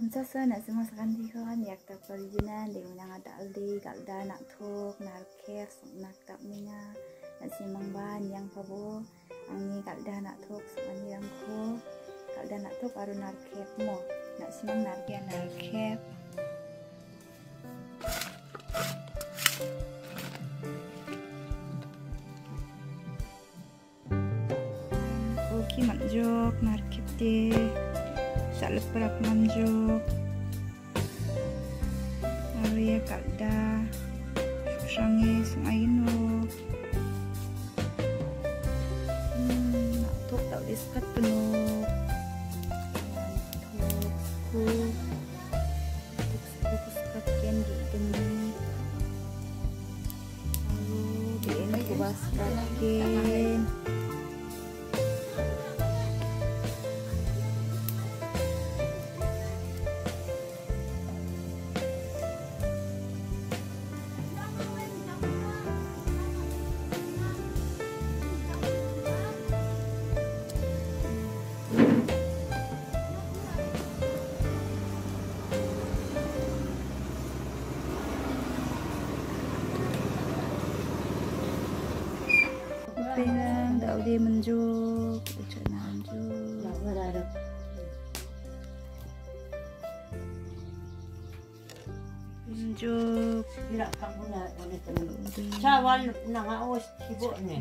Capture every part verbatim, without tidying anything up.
Tumsasa nak semua sekanti kan yak tak perizinan di unang ada aldi kalda nak thok narkef nak tak minga nak simang ban yang pabo angi kalda nak thok semani yang ko kalda nak thok aru narkef mo nak simang narkef narkef oke manjok narkef deh salep berak manjuk Maria kalda sangi sungaino hmm tok tak diskat penuh tok ku tok diskat ken gini lalu bikin kubas kakin pengang dah udah menjuk udah menjuk menjuk tidak kamu nak oleh teman cawal nak awas sibuk ni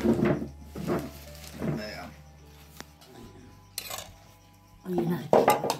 oh iya